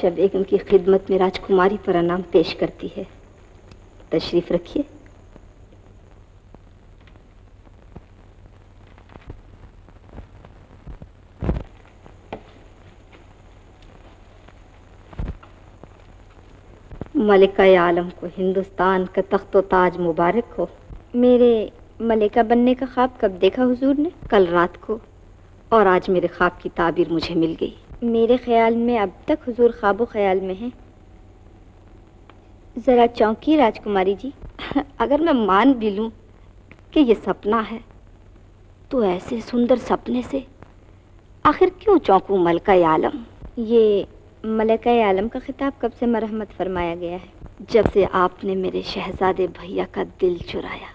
बादशाह बेगम की खिदमत में राजकुमारी प्रणाम पेश करती है। तशरीफ रखिए। मलिका आलम को हिंदुस्तान का तख्तो ताज मुबारक हो। मेरे मलिका बनने का ख्वाब कब देखा हुजूर ने? कल रात को, और आज मेरे ख्वाब की ताबीर मुझे मिल गई। मेरे ख्याल में अब तक हुजूर ख्वाबो ख्याल में हैं। जरा चौंकी राजकुमारी जी। अगर मैं मान भी लूं कि ये सपना है, तो ऐसे सुंदर सपने से आखिर क्यों चौंकूं मलिका आलम? ये मलिका आलम का खिताब कब से मरहमत फरमाया गया है? जब से आपने मेरे शहजादे भैया का दिल चुराया।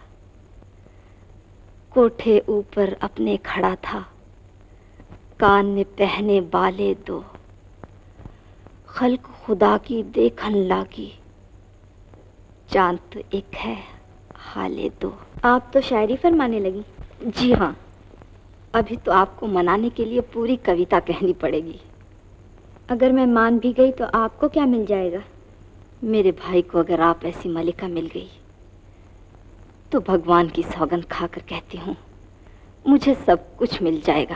कोठे ऊपर अपने खड़ा था, कान में पहने बाले दो, खल्क खुदा की देखन लागी, चांद तो एक है हाले दो। आप तो शायरी फरमाने लगी। जी हाँ, अभी तो आपको मनाने के लिए पूरी कविता कहनी पड़ेगी। अगर मैं मान भी गई तो आपको क्या मिल जाएगा? मेरे भाई को अगर आप ऐसी मलिका मिल गई तो भगवान की सौगंध खाकर कहती हूँ, मुझे सब कुछ मिल जाएगा।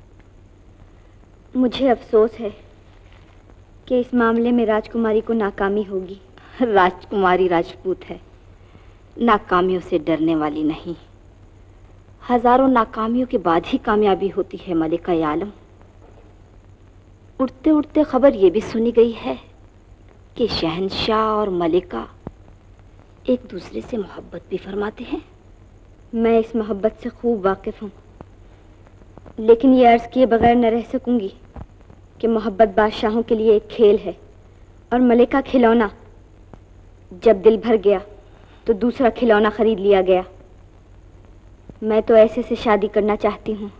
मुझे अफसोस है कि इस मामले में राजकुमारी को नाकामी होगी। राजकुमारी राजपूत है, नाकामियों से डरने वाली नहीं। हजारों नाकामियों के बाद ही कामयाबी होती है मलिका आलम। उड़ते उड़ते खबर ये भी सुनी गई है कि शहंशाह और मलिका एक दूसरे से मोहब्बत भी फरमाते हैं। मैं इस मोहब्बत से खूब वाकिफ हूँ, लेकिन ये अर्ज किए बगैर न रह सकूंगी कि मोहब्बत बादशाहों के लिए एक खेल है और मलिका खिलौना। जब दिल भर गया तो दूसरा खिलौना खरीद लिया गया। मैं तो ऐसे से शादी करना चाहती हूँ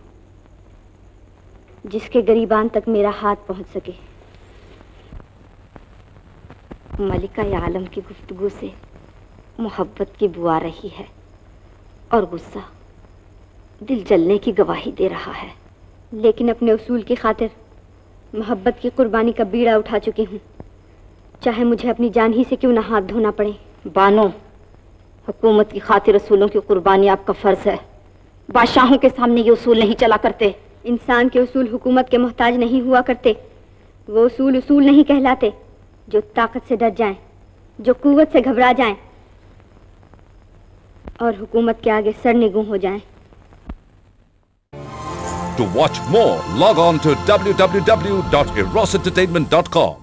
जिसके गरीबान तक मेरा हाथ पहुँच सके। मलिका आलम की गुफ्तगू से मोहब्बत की बू आ रही है और गुस्सा दिल जलने की गवाही दे रहा है। लेकिन अपने उसूल की खातिर मोहब्बत की कुर्बानी का बीड़ा उठा चुकी हूँ, चाहे मुझे अपनी जान ही से क्यों ना हाथ धोना पड़े। बानो, हुकूमत की खातिर उसूलों की कुर्बानी आपका फर्ज है। बादशाहों के सामने ये उसूल नहीं चला करते। इंसान के उसूल हुकूमत के मोहताज नहीं हुआ करते। वो उसूल उसूल नहीं कहलाते जो ताकत से डर जाएं, जो कुव्वत से घबरा जाएं और हुकूमत के आगे सरनिगूं हो जाएं। To watch more, log on to www.erosentertainment.com.